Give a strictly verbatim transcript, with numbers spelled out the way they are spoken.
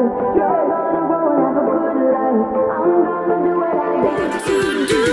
life. You're gonna grow and have a good life. I'm gonna do what I got to do.